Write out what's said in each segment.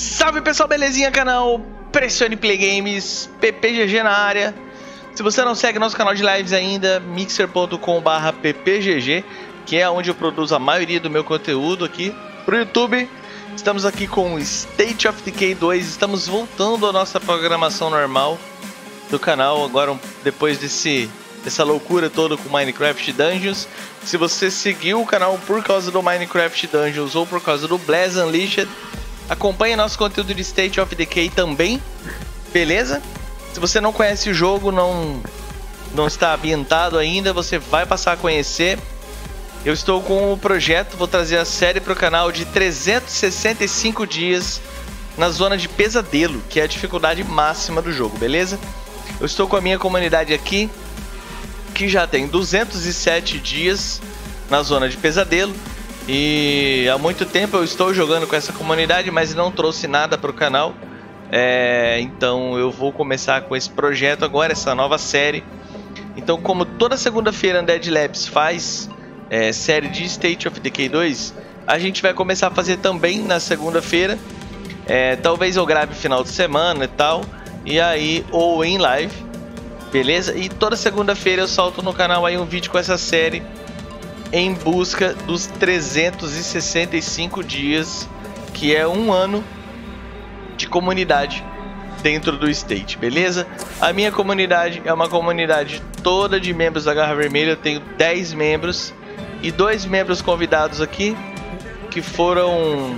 Salve pessoal, belezinha? Canal Pressione Play Games, PPGG na área. Se você não segue nosso canal de lives ainda, mixer.com/ppgg, que é onde eu produzo a maioria do meu conteúdo aqui pro YouTube. Estamos aqui com State of Decay 2, estamos voltando à nossa programação normal do canal, agora depois dessa loucura toda com Minecraft Dungeons. Se você seguiu o canal por causa do Minecraft Dungeons ou por causa do Blaz Unleashed, acompanhe nosso conteúdo de State of Decay também, beleza? Se você não conhece o jogo, não está ambientado ainda, você vai passar a conhecer. Eu estou com o projeto, vou trazer a série para o canal de 365 dias na zona de pesadelo, que é a dificuldade máxima do jogo, beleza? Eu estou com a minha comunidade aqui, que já tem 207 dias na zona de pesadelo. E há muito tempo eu estou jogando com essa comunidade, mas não trouxe nada para o canal. Então eu vou começar com esse projeto agora, essa nova série. Então, como toda segunda-feira a Undead Labs faz série de State of Decay 2, a gente vai começar a fazer também na segunda-feira. Talvez eu grave final de semana e tal, e aí ou em live, beleza? E toda segunda-feira eu solto no canal aí um vídeo com essa série em busca dos 365 dias, que é um ano de comunidade dentro do State, beleza? A minha comunidade é uma comunidade toda de membros da Garra Vermelha. Eu tenho 10 membros e 2 membros convidados aqui que foram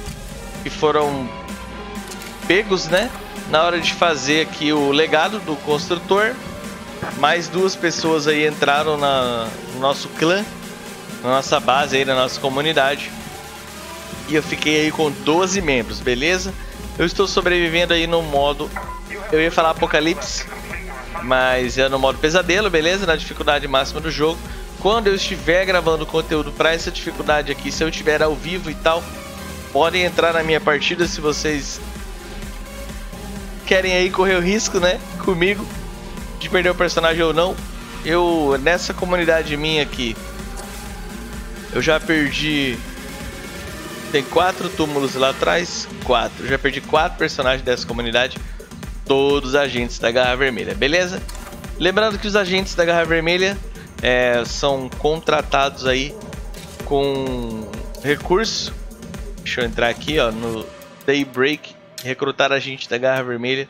pegos, né, na hora de fazer aqui o legado do construtor. Mais 2 pessoas aí entraram no nosso clã, na nossa base aí, na nossa comunidade, e eu fiquei aí com 12 membros, beleza? Eu estou sobrevivendo aí no modo, eu ia falar Apocalipse, mas é no modo pesadelo, beleza? Na dificuldade máxima do jogo. Quando eu estiver gravando conteúdo para essa dificuldade aqui, se eu estiver ao vivo e tal, podem entrar na minha partida se vocês querem aí correr o risco, né, comigo, de perder o personagem ou não. Eu, nessa comunidade minha aqui, eu já perdi, tem 4 túmulos lá atrás, 4, eu já perdi 4 personagens dessa comunidade, todos agentes da Garra Vermelha, beleza? Lembrando que os agentes da Garra Vermelha são contratados aí com recurso. Deixa eu entrar aqui, ó, no Daybreak, recrutar agente da Garra Vermelha,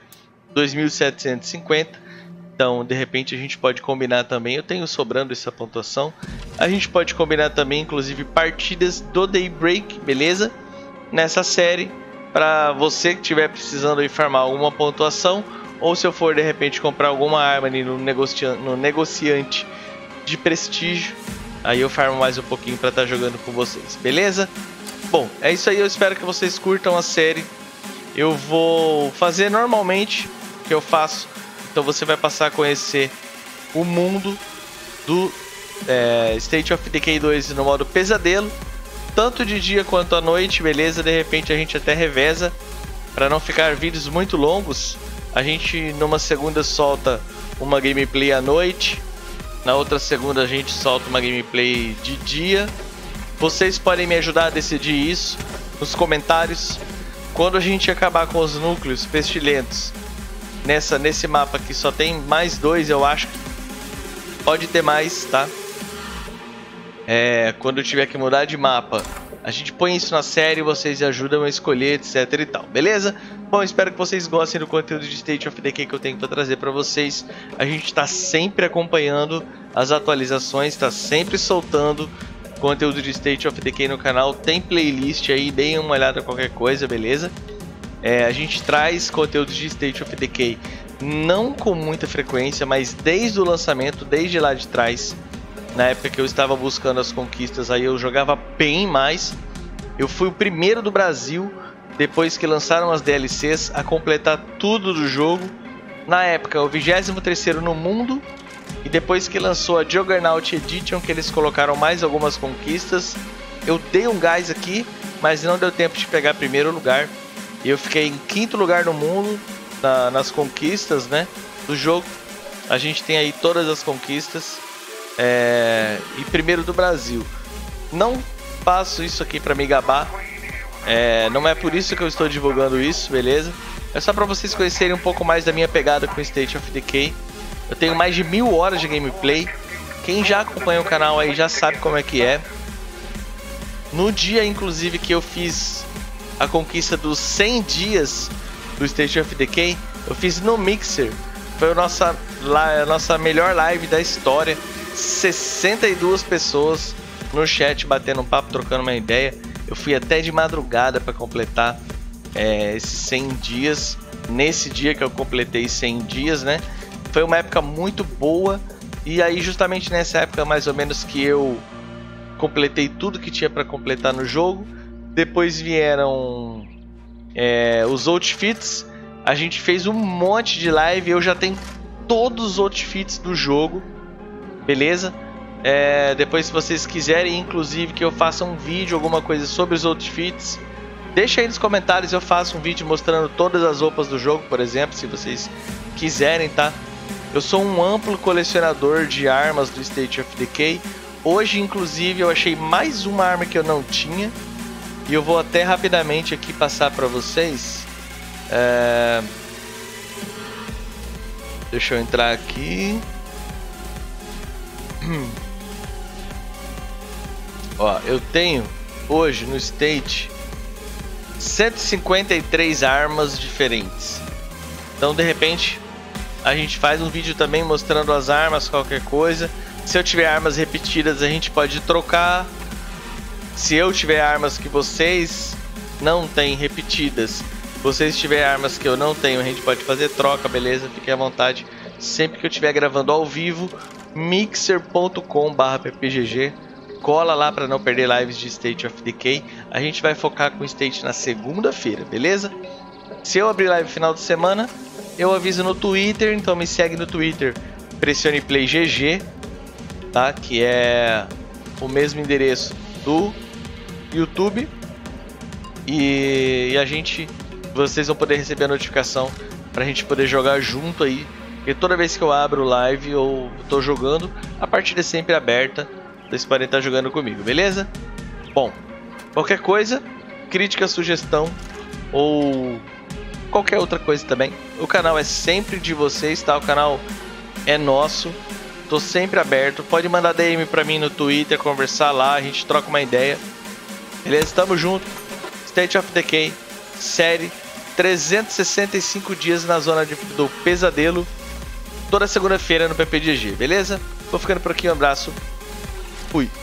2.750. Então, de repente, a gente pode combinar também. Eu tenho sobrando essa pontuação. A gente pode combinar também, inclusive, partidas do Daybreak, beleza? Nessa série, para você que estiver precisando aí farmar alguma pontuação, ou se eu for, de repente, comprar alguma arma ali no negociante de prestígio, aí eu farmo mais um pouquinho para estar jogando com vocês, beleza? Bom, é isso aí. Eu espero que vocês curtam a série. Eu vou fazer normalmente o que eu faço. Então você vai passar a conhecer o mundo do State of Decay 2 no modo pesadelo, tanto de dia quanto à noite, beleza? De repente a gente até reveza, para não ficar vídeos muito longos. A gente numa segunda solta uma gameplay à noite, na outra segunda a gente solta uma gameplay de dia. Vocês podem me ajudar a decidir isso nos comentários. Quando a gente acabar com os núcleos pestilentos, nesse mapa aqui só tem mais 2, eu acho. Pode ter mais, tá? Quando eu tiver que mudar de mapa, a gente põe isso na série, vocês ajudam a escolher, etc e tal, beleza? Bom, espero que vocês gostem do conteúdo de State of Decay que eu tenho para trazer para vocês. A gente está sempre acompanhando as atualizações, está sempre soltando conteúdo de State of Decay no canal. Tem playlist aí, deem uma olhada em qualquer coisa, beleza? A gente traz conteúdo de State of Decay não com muita frequência, mas desde o lançamento, desde lá de trás, na época que eu estava buscando as conquistas, aí eu jogava bem mais. Eu fui o primeiro do Brasil, depois que lançaram as DLCs, a completar tudo do jogo. Na época, o 23º no mundo. E depois que lançou a Juggernaut Edition, que eles colocaram mais algumas conquistas, eu dei um gás aqui, mas não deu tempo de pegar primeiro lugar. E eu fiquei em 5º lugar no mundo, nas conquistas, né, do jogo. A gente tem aí todas as conquistas. E primeiro do Brasil. Não faço isso aqui para me gabar, Não é por isso que eu estou divulgando isso, beleza? É só para vocês conhecerem um pouco mais da minha pegada com State of Decay. Eu tenho mais de 1000 horas de gameplay. Quem já acompanha o canal aí já sabe como é que é. No dia, inclusive, que eu fiz a conquista dos 100 dias do State of Decay, eu fiz no Mixer. Foi a nossa melhor live da história. 62 pessoas no chat batendo um papo, trocando uma ideia. Eu fui até de madrugada para completar esses 100 dias. Nesse dia que eu completei 100 dias, né? Foi uma época muito boa. E aí justamente nessa época mais ou menos que eu completei tudo que tinha para completar no jogo. Depois vieram os outfits. A gente fez um monte de live. Eu já tenho todos os outfits do jogo, beleza? Depois, se vocês quiserem, inclusive, que eu faça um vídeo, alguma coisa sobre os outfits, deixa aí nos comentários. Eu faço um vídeo mostrando todas as roupas do jogo, por exemplo, se vocês quiserem, tá? Eu sou um amplo colecionador de armas do State of Decay. Hoje, inclusive, eu achei mais uma arma que eu não tinha. E eu vou até rapidamente aqui passar para vocês. Deixa eu entrar aqui. Ó, eu tenho hoje no State 153 armas diferentes. Então, de repente, a gente faz um vídeo também mostrando as armas, qualquer coisa. Se eu tiver armas repetidas, a gente pode trocar. Se eu tiver armas que vocês não têm repetidas, vocês tiverem armas que eu não tenho, a gente pode fazer troca, beleza? Fiquem à vontade. Sempre que eu estiver gravando ao vivo, mixer.com/ppgg. Cola lá para não perder lives de State of Decay. A gente vai focar com o State na segunda-feira, beleza? Se eu abrir live final de semana, eu aviso no Twitter. Então me segue no Twitter, pressione play GG, tá? Que é o mesmo endereço do YouTube. E vocês vão poder receber a notificação pra gente poder jogar junto aí. Porque toda vez que eu abro live eu tô jogando, a partida é sempre aberta. Vocês podem estar jogando comigo, beleza? Bom, qualquer coisa, crítica, sugestão ou qualquer outra coisa também, o canal é sempre de vocês, tá? O canal é nosso. Tô sempre aberto. Pode mandar DM pra mim no Twitter, conversar lá, a gente troca uma ideia. Beleza? Tamo junto. State of Decay, série 365 dias na zona do pesadelo. Toda segunda-feira no PPGG, beleza? Vou ficando por aqui, um abraço. Fui.